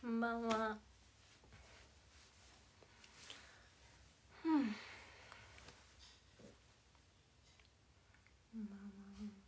こんばんは。うん。こんばんは。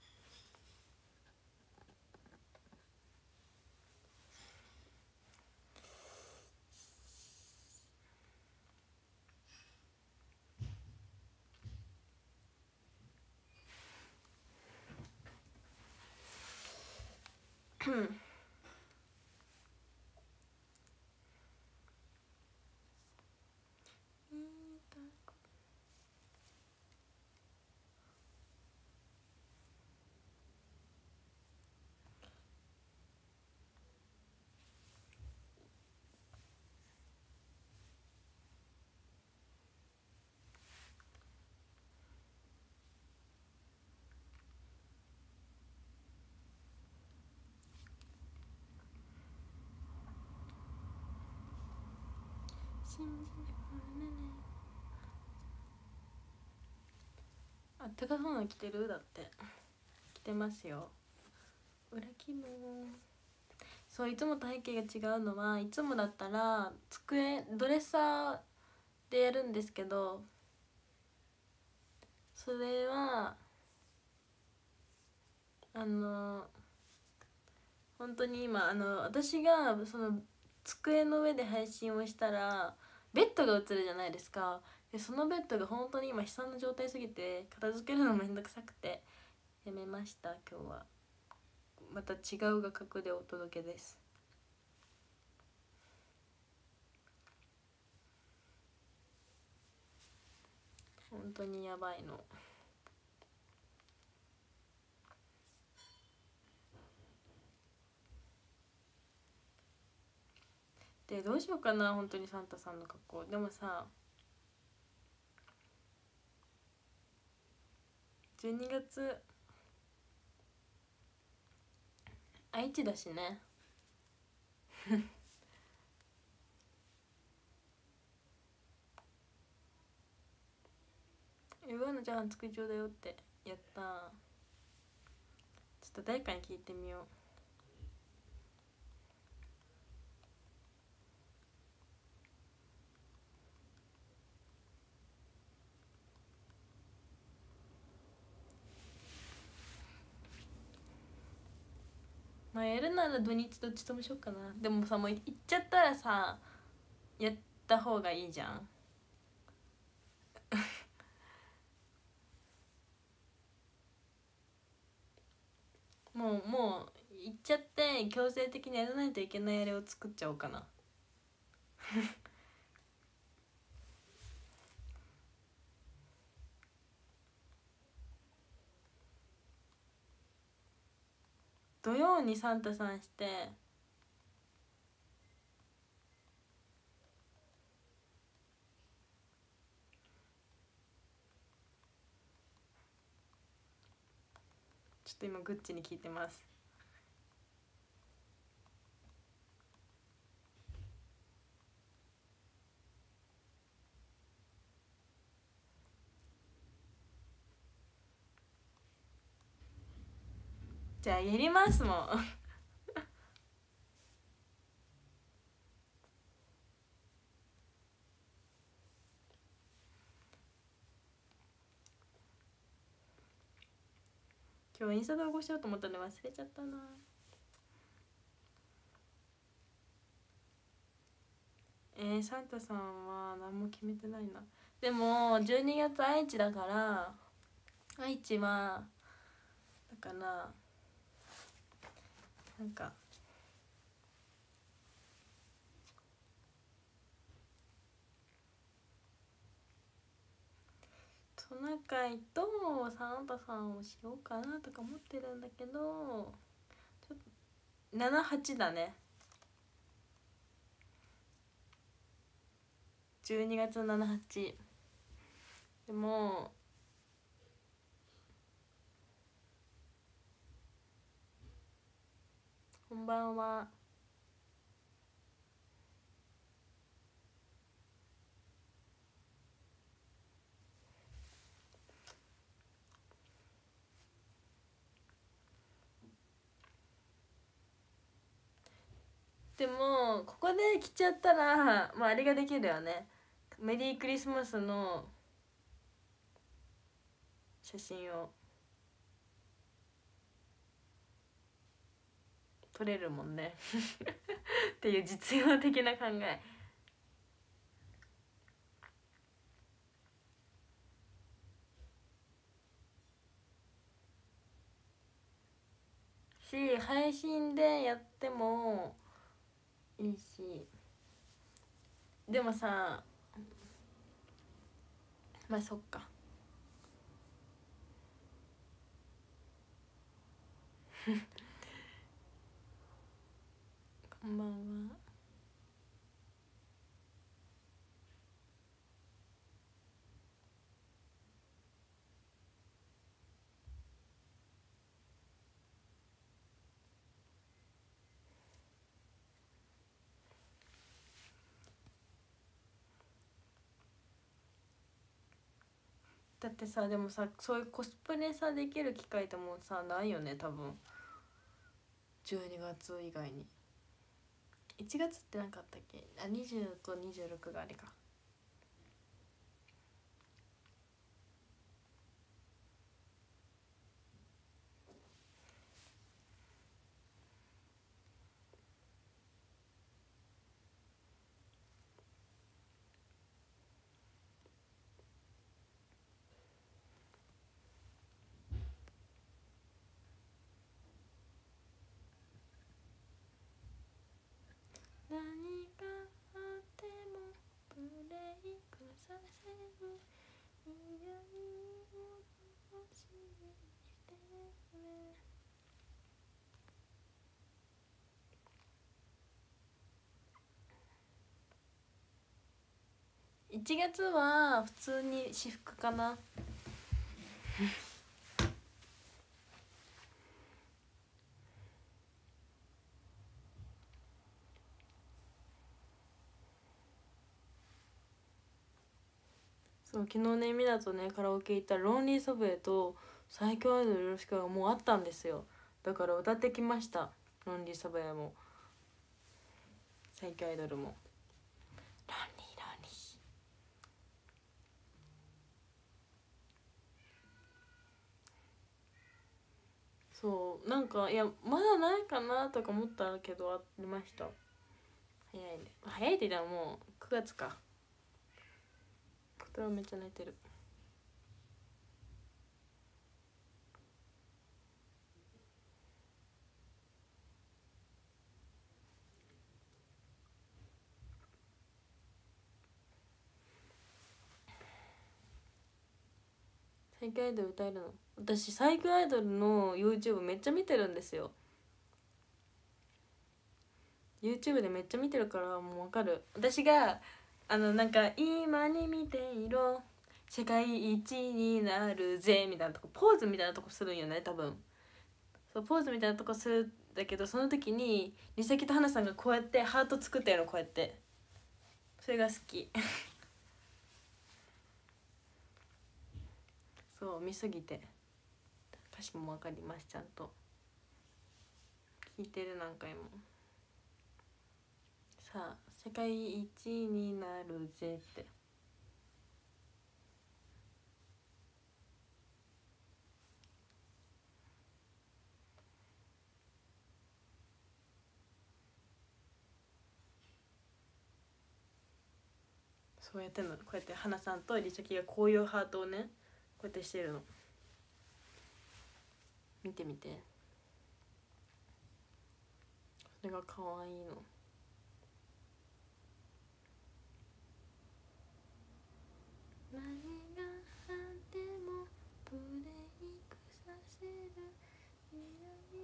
信じてくれね。あったかそうなの着てる？だって着てますよ。裏起毛。そう、いつも体型が違うのは、いつもだったらドレッサーでやるんですけど、それは本当に今私がその机の上で配信をしたらベッドが映るじゃないですか。でそのベッドが本当に今悲惨な状態すぎて片付けるのめんどくさくてやめました。今日はまた違う画角でお届けです。本当にやばいの。でどうしようかな、本当にサンタさんの格好。でもさ、12月愛知だしね。言うのじゃあ作りちょうだよって。やったー。ちょっと誰かに聞いてみよう。まあやるなら土日どっちともしようかな。でもさ、もう行っちゃったらさやった方がいいじゃん。もう行っちゃって強制的にやらないといけないあれを作っちゃおうかな。土曜にサンタさんして、ちょっと今グッチに聞いてます。じゃあやりますもん。今日インスタ投稿しようと思ったので忘れちゃったな。サンタさんは何も決めてないな。でも12月愛知だから、愛知はだからなんかトナカイとサンタさんをしようかなとか思ってるんだけど、ちょっと78だね。12月の78。でもこんばんは。 でもここで着ちゃったらまああれができるよね。メリークリスマスの写真を撮れるもんねっていう実用的な考え。し配信でやってもいいし、でもさまあそっかこんばんは。だってさ、でもさ、そういうコスプレさできる機会ってもうさないよね多分。12月以外に1月って何かあったっけ。あ、20と26があれか。何があってもブレイクさせるいやいを楽しみにしてくれ。1月は普通に私服かな。そう昨日ね、みなとねカラオケ行ったらロンリーソブウェイと最強アイドルよろしくがもうあったんですよ。だから歌ってきました。ロンリーソブウェイも最強アイドルも。ロンリーロンリー。そうなんかいやまだないかなとか思ったけどありました。早いね。早いって言ったらもう9月か。これはめっちゃ泣いてる。最強アイドル歌えるの？私最強アイドルの YouTube めっちゃ見てるんですよ。 YouTube でめっちゃ見てるからもう分かる。私がなんか今に見ていろ世界一になるぜみたいなとこポーズみたいなとこするんよね多分。そうポーズみたいなとこするんだけど、その時にリサキとハナさんがこうやってハート作ったのこうやって、それが好きそう見すぎて歌詞も分かります。ちゃんと聞いてる何回も。さあ世界一になるぜって。そうやってんの。こうやって花さんとリサキがこういうハートをねこうやってしてるの。見てみて。それが可愛いの。何があってもブレイクさせる未来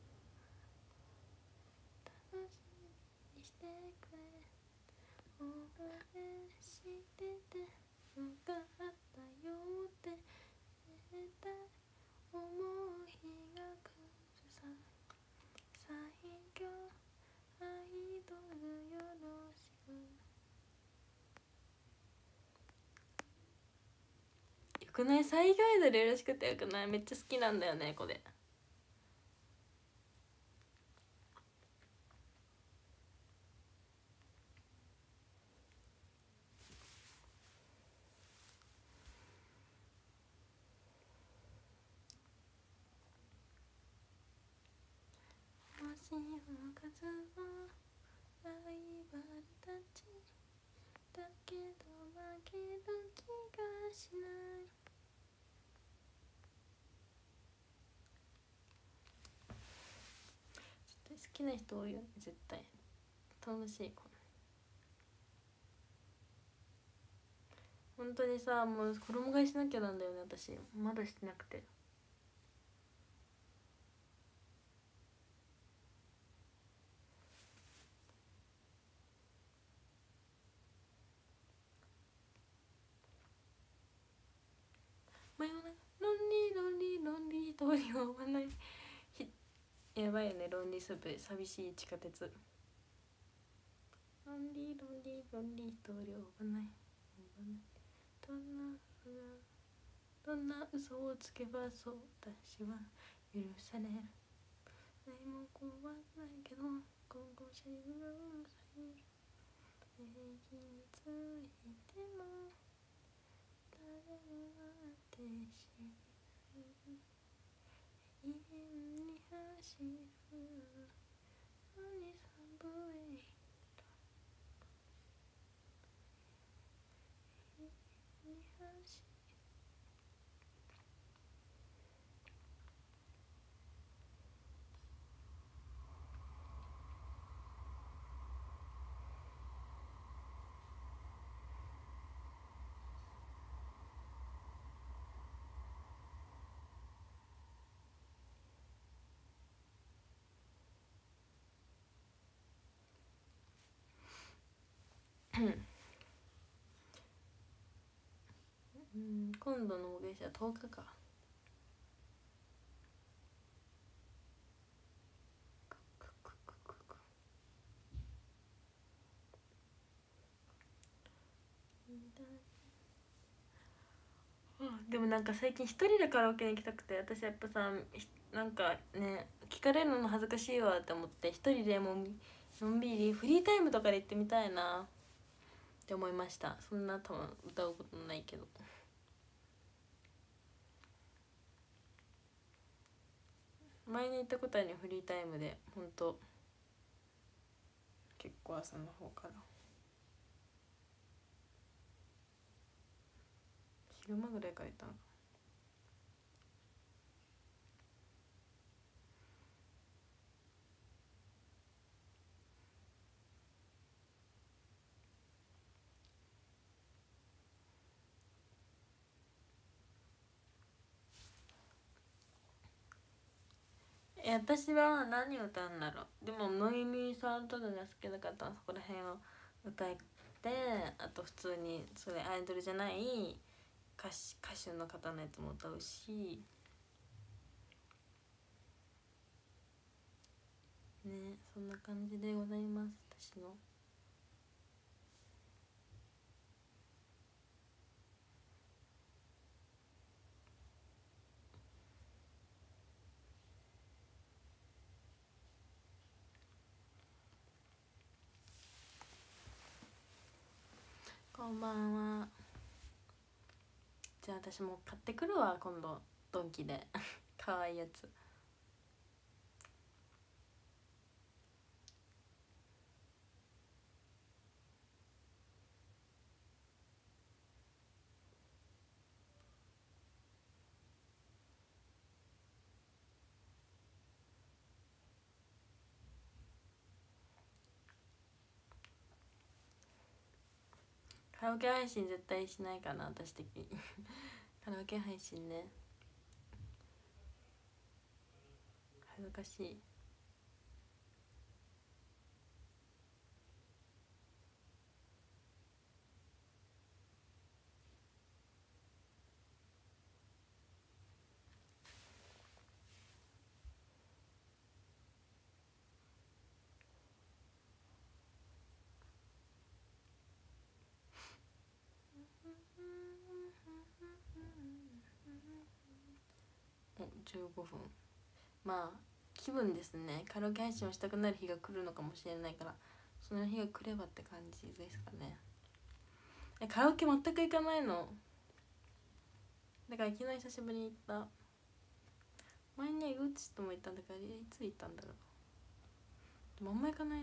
楽しみにしてくれ。応援しててよかったよって絶対思う日が来るさ。最強アイドルよろしく。よくない？最強アイドルよろしくってよくない？めっちゃ好きなんだよねこれ。 きな人多いよね絶対。楽しい。本当にさ、もう衣替えしなきゃなんだよね私。まだしてなくて。真夜中ロンリーロンリーロンリー通りを追わない。やばいよね、ロンリースープ寂しい地下鉄。ロンリーロンリーロンリー通りを追わない。どんな嘘をつけばそう私は許される。何も怖くないけど今後シャリブラウンサイル平気についても誰もがって知り永遠に走る何サブウェイ永遠に走る。今度の目撃者は10日か。でもなんか最近一人でカラオケに行きたくて、私やっぱさなんかね聞かれるの恥ずかしいわって思って一人でものんびりフリータイムとかで行ってみたいなって思いました。そんな多分歌うことないけど。前に行ったことあるよフリータイムで。ほんと結構朝の方から昼間ぐらいから行ったのか。私は何歌うんだろう。でもノイミーさんとかが好きな方はそこら辺を歌って、あと普通にそれアイドルじゃない歌手の方のやつも歌うしね。そんな感じでございます私の。こんばんは。じゃあ私も買ってくるわ今度ドンキでかわいいやつ。カラオケ配信絶対しないかな私的にカラオケ配信ね恥ずかしい。お15分。まあ気分ですね。カラオケ配信をしたくなる日が来るのかもしれないから、その日が来ればって感じですかね。カラオケ全く行かないのだから昨日久しぶりに行った。前に江口とも行ったんだからいつ行ったんだろう。でもあんま行かないな。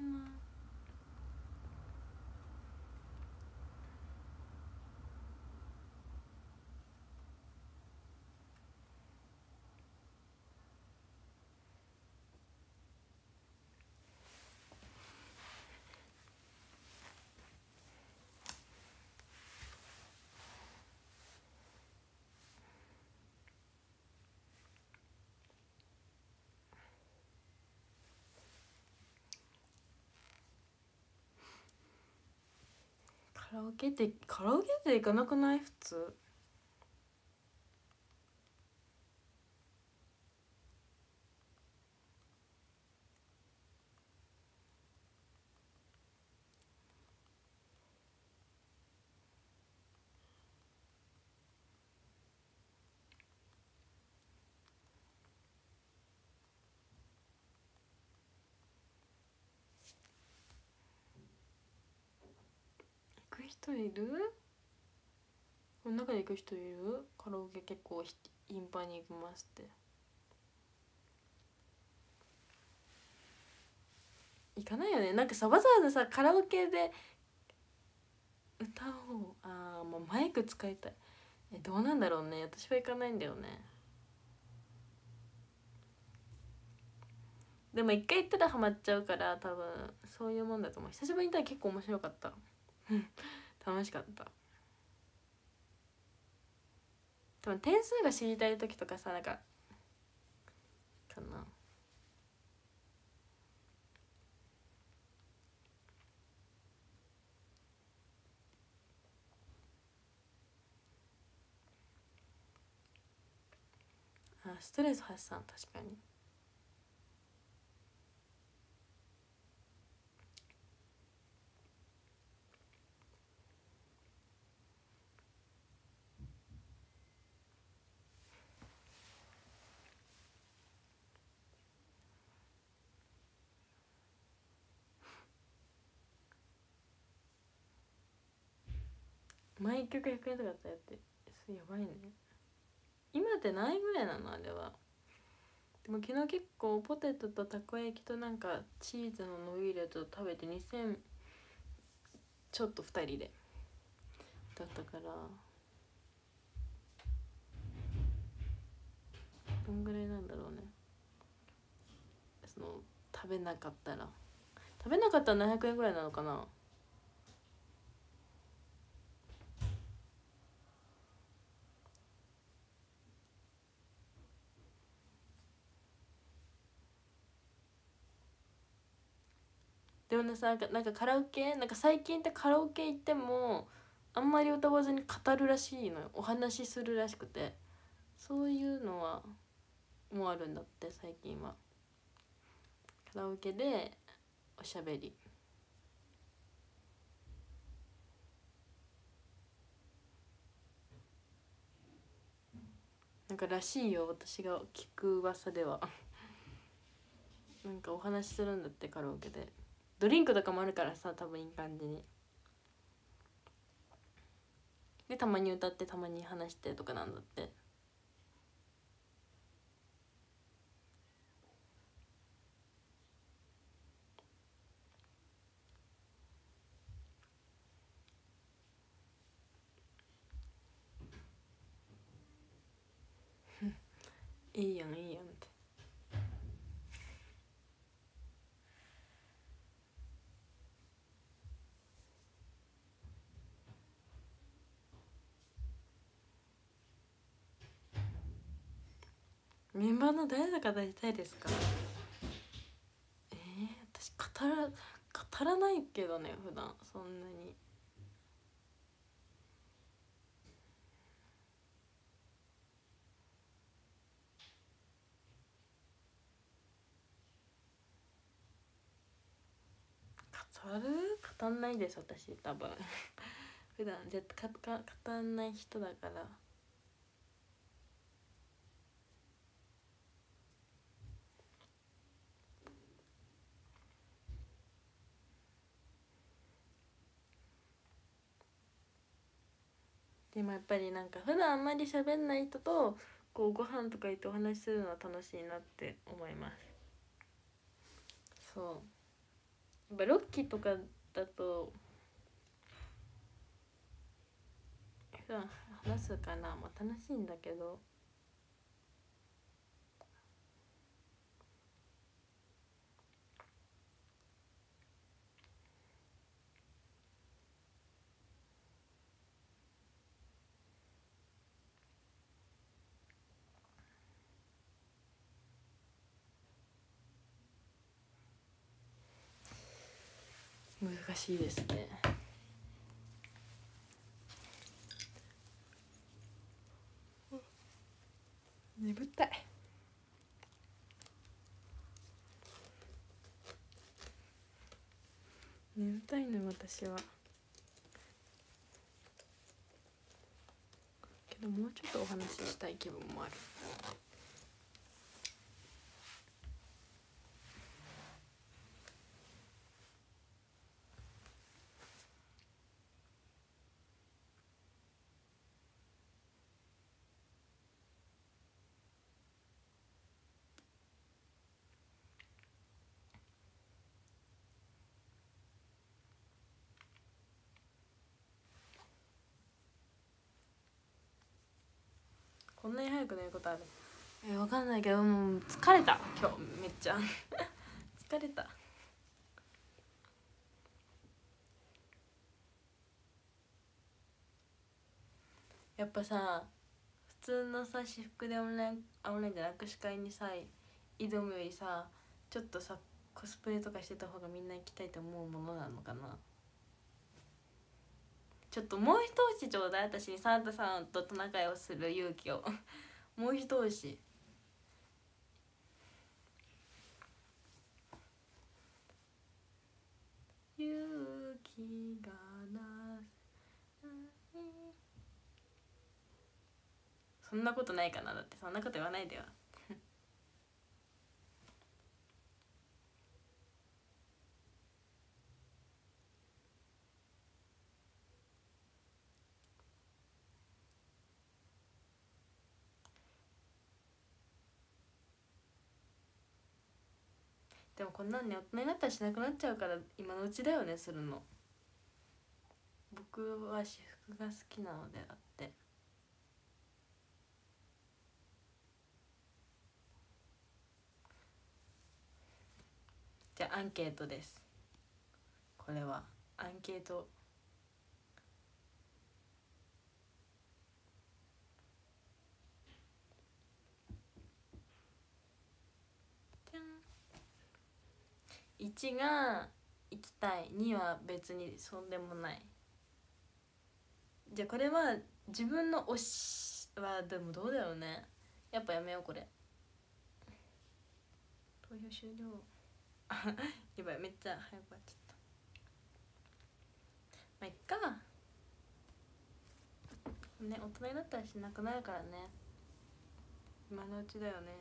ラオケって行かなくない？普通。行く人いる？この中で行く人いる？カラオケ結構頻繁に行きますって。行かないよね。なんかさ、わざわざさカラオケで歌おう。もうマイク使いたい。どうなんだろうね。私は行かないんだよね。でも一回行ったらハマっちゃうから、多分そういうもんだと思う。久しぶりに行ったら結構面白かった楽しかった。多分点数が知りたい時とかさ、なんかかな。ストレス発散、確かに。毎曲100円とかだったらやって、それやばいね。今って何円ぐらいなのあれは。でも昨日結構ポテトとたこ焼きとなんかチーズの伸びるやつを食べて2000ちょっと2人でだったから、どんぐらいなんだろうね。その食べなかったら700円ぐらいなのかな。でもねさ、なんかカラオケ、なんか最近ってカラオケ行ってもあんまり歌わずに語るらしいのよ。お話しするらしくて、そういうのはもうあるんだって。最近はカラオケでおしゃべりなんからしいよ、私が聞く噂ではなんかお話しするんだって、カラオケで。ドリンクとかもあるからさ、多分いい感じに。でたまに歌ってたまに話してとかなんだって。いいやんいいやんって。メンバーの誰だか出たいですか？私語らないけどね、普段そんなに。語んないです私、多分普段絶対語んない人だから。でもやっぱりなんか普段あんまり喋んない人とこうご飯とか行ってお話しするのは楽しいなって思います。そう、やっぱロッキーとかだと普段話すかな、まあ楽しいんだけど。難しいですね。 眠たいのよ私は。けどもうちょっとお話ししたい気分もある。こんなに早く寝ることある？わかんないけど、もう疲れた今日めっちゃ疲れた。やっぱさ、普通のさ私服でオンラインじゃなく握手会にさ挑むよりさ、ちょっとさコスプレとかしてた方がみんな行きたいと思うものなのかな。ちょっともう一押しちょうだい、私にサンタさんとトナカイをする勇気をもう一押し。勇気がなそんなことないかな。だってそんなこと言わないでよでもこんなんね、大人になったらしなくなっちゃうから今のうちだよねするの。僕は私服が好きなのであって。じゃあアンケートです。これはアンケート。じゃん。1が行きたい、2は別にそんでもない。じゃあこれは自分の推しはでもどうだろうね。やっぱやめようこれ。投票終了やばい、めっちゃ早く終わっちゃった。まあいっかね、大人になったらしなくなるからね、今のうちだよね。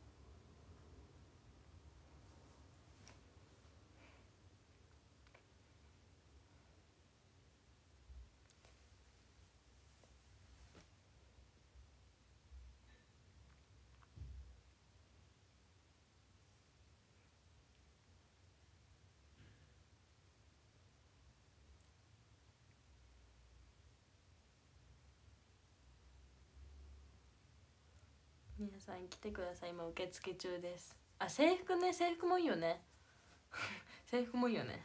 皆さん来てください、今受付中です。あ、制服ね、制服もいいよね制服もいいよね。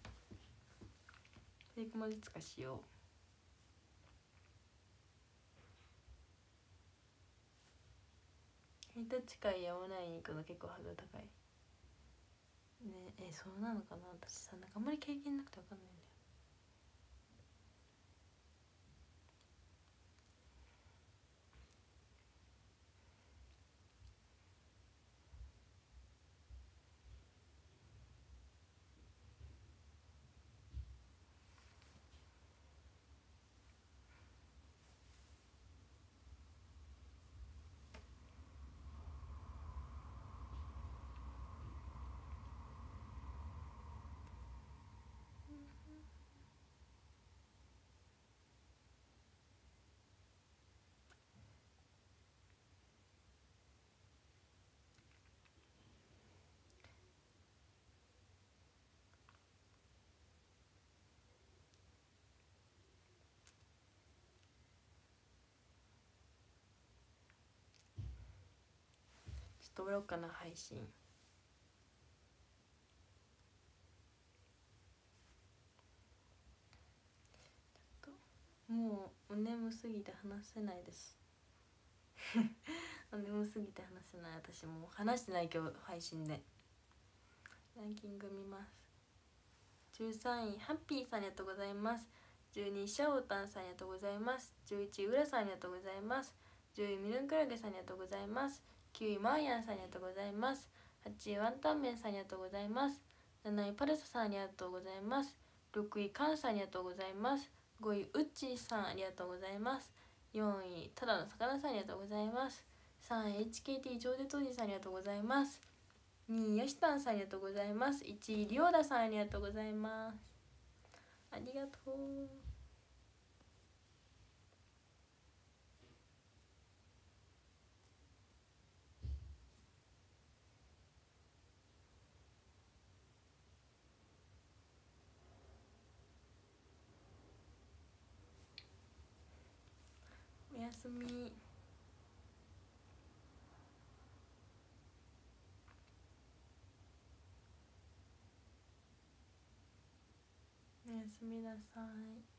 制服もいつかしよう。ヘイタ近いやオンラインに行くの結構ハードル高いね。そうなのかな。私さ、なんかあんまり経験なくて分かんないんだよ。ちょっと終わろうかな配信。もう眠すぎて話せないです眠すぎて話せない。私もう話してない今日配信で。ランキング見ます。13位ハッピーさんありがとうございます。12位シャオタンさんありがとうございます。11位ウラさんありがとうございます。10位ミルンクラゲさんありがとうございます。9位マーヤンさんありがとうございます。8位ワンタンメンさんありがとうございます。 7位パルサさんありがとうございます。6位カンさんありがとうございます。5位ウッチーさんありがとうございます。4位ただの魚さんありがとうございます。3位 HKT ジョーデトジさんありがとうございます。2位ヨシタンさんありがとうございます。1位リオダさんありがとうございます。ありがとう。おやすみ。おやすみなさい。